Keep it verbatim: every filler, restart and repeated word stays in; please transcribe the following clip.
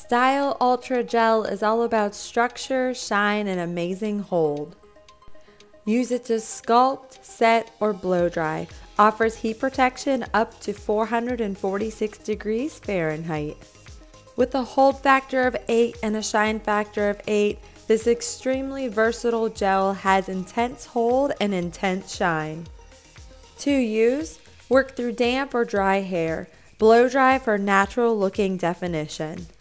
Style Ultra Gel is all about structure, shine, and amazing hold. Use it to sculpt, set, or blow dry. Offers heat protection up to four hundred forty-six degrees Fahrenheit. With a hold factor of eight and a shine factor of eight, this extremely versatile gel has intense hold and intense shine. To use, work through damp or dry hair. Blow dry for natural looking definition.